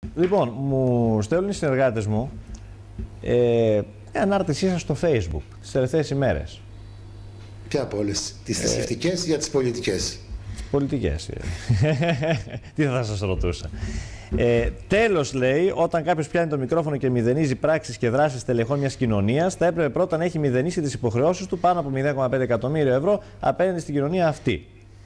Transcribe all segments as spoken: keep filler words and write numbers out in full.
Λοιπόν, μου στέλνουν οι συνεργάτες μου ε, ανάρτησή σας στο Facebook τις τελευταίες ημέρες. Ποια από όλες, τις θρησκευτικές ή τις πολιτικές? Τις πολιτικές. Τι θα σας ρωτούσα. Ε, τέλος, λέει, όταν κάποιος πιάνει το μικρόφωνο και μηδενίζει πράξεις και δράσεις τελεχών μιας κοινωνίας, θα έπρεπε πρώτα να έχει μηδενίσει τις υποχρεώσεις του πάνω από μηδέν κόμμα πέντε εκατομμύρια ευρώ απέναντι στην κοινωνία αυτή.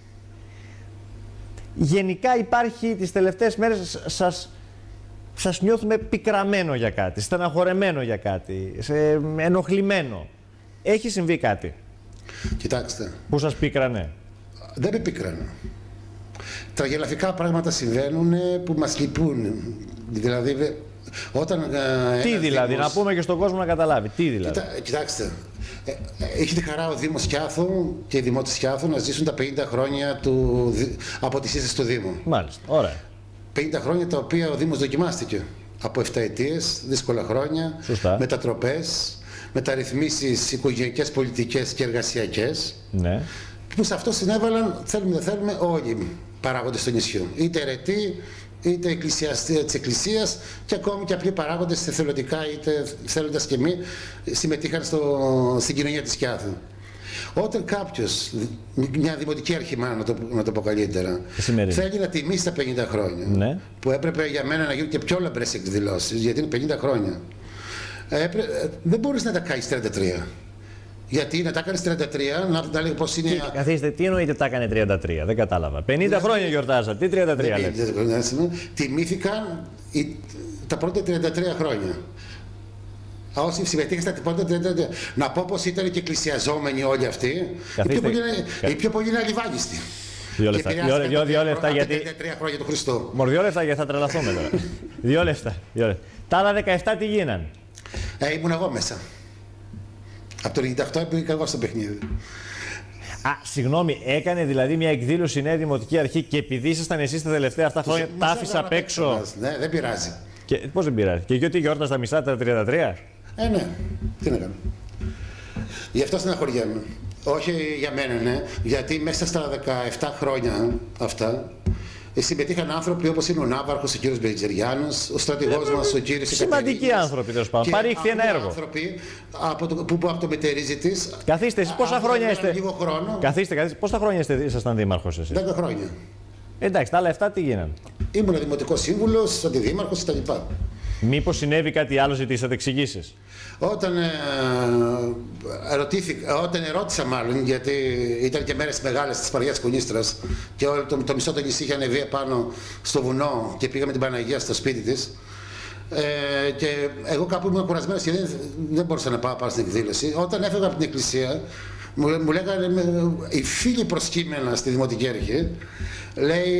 Γενικά υπάρχει τις τελευταίες μέρες, σας, σας νιώθουμε πικραμένο για κάτι, στεναχωρεμένο για κάτι, σε, ενοχλημένο. Έχει συμβεί κάτι? Κοιτάξτε. Που σας πίκρανε? Δεν με πίκρανε. Τραγελαφικά πράγματα συμβαίνουν που μας λυπούν. Δηλαδή, όταν... Τι δηλαδή, Δήμος... να πούμε και στον κόσμο να καταλάβει. Τι δηλαδή. Κοιτά, κοιτάξτε, ε, έχει τη χαρά ο Δήμος Σκιάθου και οι δημότες Σκιάθου να ζήσουν τα πενήντα χρόνια του, από τη σύσταση του Δήμου. Μάλιστα, ωραία. πενήντα χρόνια τα οποία ο Δήμος δοκιμάστηκε. Από επτά ετίες, δύσκολα χρόνια, σωστά, μετατροπές, μεταρρυθμίσεις οικογενειακές, πολιτικές και εργασιακές. Ναι. Που σε αυτό συνέβαλαν, θέλουμε δεν θέλουμε, όλοι οι παράγοντες του νησιού. Είτε αιρετοί, είτε εκκλησιαστές της Εκκλησίας και ακόμη και απλοί παράγοντες εθελοντικά, είτε θέλοντας και μη, συμμετείχαν στο, στην κοινωνία της Σκιάθου. Όταν κάποιος, μια δημοτική αρχημάνα, να το, να το πω καλύτερα, θέλει να τιμήσει τα πενήντα χρόνια, ναι, που έπρεπε για μένα να γίνουν και πιο λαμπρές εκδηλώσεις, γιατί είναι πενήντα χρόνια, έπρεπε, δεν μπορείς να τα κάνεις τριάντα τρία. Γιατί να τα έκανε τριάντα τρία, να τα λέει πώς είναι. Τι, καθίστε, τι εννοείται τα έκανε τριάντα τρία, δεν κατάλαβα. πενήντα δηλαδή, χρόνια γιορτάζα, τι τριάντα τρία λέτε? Τιμήθηκαν οι, τα πρώτα τριάντα τρία χρόνια. Όσοι συμμετείχαν στα πρώτα τριάντα τρία. Να πω πως ήταν και εκκλησιαζόμενοι όλοι αυτοί. Καθίστε, οι, πιο πολλοί, κα... οι πιο πολλοί είναι αλιβάνιστοι. Δύο λεφτά, δύο, δύο, δύο λεφτά γιατί. τριάντα τρία χρόνια του Χριστού. Μωρ, δύο λεφτά γιατί θα τρελαθούμε τώρα. Δύο λεφτά. Τα άλλα δεκαεπτά τι γίναν? Ε, ήμουν εγώ μέσα. Από το ενενήντα οκτώ πήγα εγώ στο παιχνίδι. Α, συγγνώμη, έκανε δηλαδή μια εκδήλωση η Νέα Δημοτική Αρχή και επειδή ήσασταν εσείς τα τελευταία αυτά χρόνια, τα άφησα απ' έξω. Ναι, δεν πειράζει. Και, πώς δεν πειράζει? Και γιατί γιόρτασα τα μισά τα τριάντα τρία? Ε, ναι. Τι να κάνω. Γι' αυτό στεναχωριέμαι. Όχι για μένα, ναι. Γιατί μέσα στα δεκαεπτά χρόνια αυτά συμμετείχαν άνθρωποι όπως είναι ο Ναύαρχος, ο κύριος Μπελιτζεριάνος, ο στρατηγός μας, ο κύριος σημαντικοί άνθρωποι, τέλος πάντων. Παρήχθη ένα έργο. Άνθρωποι από το, που, που από το μετερίζει της. Καθίστε, εσείς πόσα χρόνια είστε? Λίγο χρόνο. Καθίστε, καθίστε. Πόσα χρόνια είστε, ήσασταν δήμαρχος εσείς? Δέκα χρόνια. Εντάξει, τα άλλα εφτά τι γίνανε? Ήμουν δημοτικός σύμβουλος, αντιδήμαρχος κτλ. Μήπως συνέβη κάτι άλλο, ζητήσατε εξηγήσεις? Όταν, ε, ερωτήθηκα, όταν ερώτησα μάλλον, γιατί ήταν και μέρες μεγάλες της Παριάς Κουνίστρας και όλο το, το μισό το νησί είχε ανεβεί πάνω στο βουνό και πήγαμε την Παναγία στο σπίτι της, ε, και εγώ κάπου ήμουν κουρασμένος και δεν, δεν μπορούσα να πάω, πάω στην εκδήλωση. Όταν έφευγα από την εκκλησία, μου, μου λέγανε οι φίλοι προσκύμενα στη Δημοτική Αρχή, λέει,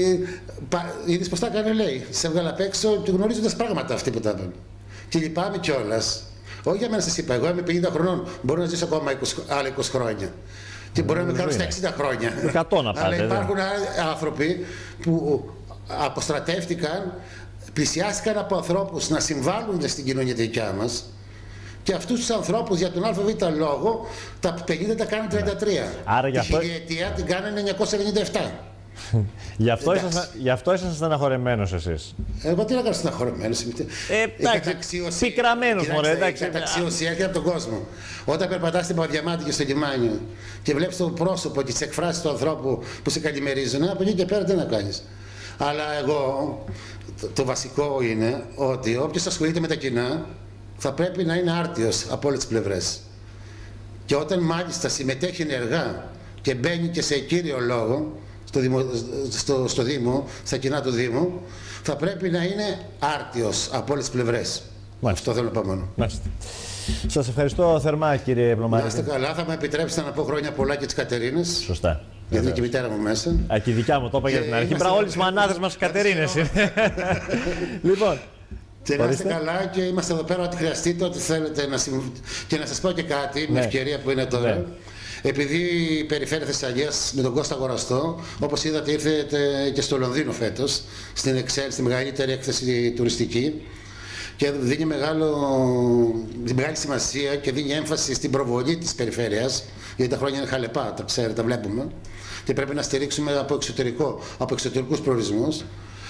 είδες πως τα έκανε, λέει, σε έβγαλα απ' έξω και γνωρίζοντας πράγματα αυτοί που τα είπαν. Και λυπάμαι κιόλας. Όχι για μένα σας είπα, εγώ είμαι πενήντα χρονών, μπορώ να ζήσω ακόμα είκοσι, άλλα είκοσι χρόνια. Και μπορώ να με κάνω στα εξήντα χρόνια. εκατό να πάτε, αλλά υπάρχουν άνθρωποι που αποστρατεύτηκαν, πλησιάστηκαν από ανθρώπους να συμβάλλουν στην κοινωνία δικιά μας. Και αυτούς τους ανθρώπους για τον ΑΒ λόγο τα πενήντα τα κάνουν τριάντα τρία. Άρα γι' αυτό... Τη χιλιετία την κάνανε εννιακόσια ενενήντα επτά. Γι' αυτό, ήσασταν, γι' αυτό ήσασταν στεναχωρεμένος εσείς. Εγώ τι να κάνω στεναχωρεμένος? Ε, εντάξει, πικραμένος μωρέ, εντάξει. Η καταξίωση έρχεται από τον κόσμο. Όταν περπατάς στην Παδιαμάτη και στο λιμάνι και βλέπεις το πρόσωπο και τις εκφράσεις του ανθρώπου που σε καλημερίζουν, από εκεί και πέρα τι να κάνεις. Αλλά εγώ, το, το βασικό είναι ότι όποιος ασχολείται με τα κοινά θα πρέπει να είναι άρτιος από όλες τις πλευρές. Και όταν μάλιστα συμμετέχει ενεργά και μπαίνει και σε κύριο λόγο στο, δημο, στο, στο Δήμο, στα κοινά του Δήμου, θα πρέπει να είναι άρτιος από όλες τις πλευρές. Αυτό θέλω να πω μόνο. Μάλιστα. Σας ευχαριστώ θερμά, κύριε Πλωμάρη. Να είστε καλά, θα με επιτρέψετε να πω χρόνια πολλά και τις Κατερίνες. Σωστά. Γιατί είναι και η μητέρα μου μέσα. Α, και η δικιά μου, το είπα για την αρχή. Μπράβο, όλες τις μανάδες μας Κατερίνες είναι. Λοιπόν. Και να είστε καλά και είμαστε εδώ πέρα ό,τι χρειαστείτε, ό,τι θέλετε να συμβ... Και να σας πω και κάτι, με ναι. ευκαιρία που είναι τώρα. Ναι. Επειδή η περιφέρεια Θεσσαλίας με τον Κώστα Αγοραστό, όπως είδατε ήρθετε και στο Λονδίνο φέτος, στην Excel, στη μεγαλύτερη έκθεση τουριστική, και δίνει μεγάλο, μεγάλη σημασία και δίνει έμφαση στην προβολή της περιφέρειας, γιατί τα χρόνια είναι χαλεπά, τα ξέρετε, τα βλέπουμε, και πρέπει να στηρίξουμε από, εξωτερικό, από εξωτερικούς προορισμούς.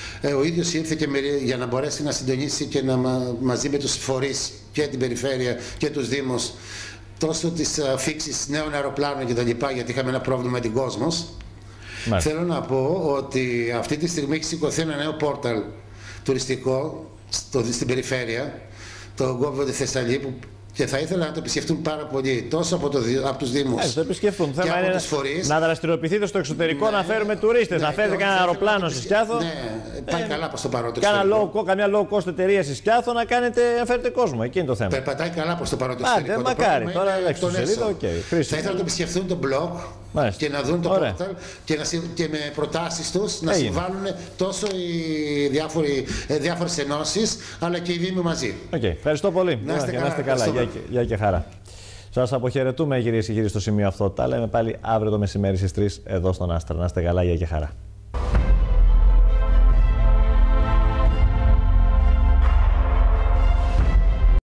Ε, ο ίδιος ήρθε και με, για να μπορέσει να συντονίσει και να, μαζί με τους φορείς και την περιφέρεια και τους δήμους τόσο τις αφήξεις νέων αεροπλάνων κτλ. Γιατί είχαμε ένα πρόβλημα με την Κόσμος. Μάλιστα. Θέλω να πω ότι αυτή τη στιγμή έχει σηκωθεί ένα νέο πόρταλ τουριστικό στο, στην περιφέρεια, το Gov τη Θεσσαλία, που και θα ήθελα να το επισκεφτούν πάρα πολύ τόσο από, το, από τους Δήμους ε, το επισκεφτούν. και Θέμα από είναι τους φορείς. Να δραστηριοποιηθείτε στο εξωτερικό, ναι, να φέρουμε τουρίστες, ναι, να φέρετε κανένα αεροπλάνο στη Σκιάθο. Ναι, πάει ε, καλά προς το παρόν. Κάνα low, καμιά low cost εταιρεία στη Σκιάθο να, κάνετε, να φέρετε κόσμο. Εκεί είναι το θέμα. Περπατάει καλά προς το παρόν το εξωτερικό. Μακάρι, τώρα εντάξει το σελίδα, οκ. Θα ήθελα να το επισκεφθούν το blog. Μάλιστα. Και να δουν το πόρταλ και, και με προτάσεις τους να Έγινε. συμβάλλουν τόσο οι διάφοροι, διάφορες ενώσεις αλλά και οι Δήμοι μαζί. Okay. Ευχαριστώ πολύ. Να είστε, να είστε καλά. καλά. Γεια, γεια και χαρά. Σας αποχαιρετούμε κυρίες και κύριοι στο σημείο αυτό. Τα λέμε πάλι αύριο το μεσημέρι στις τρεις εδώ στον Άστρα. Να είστε καλά. Γεια και χαρά.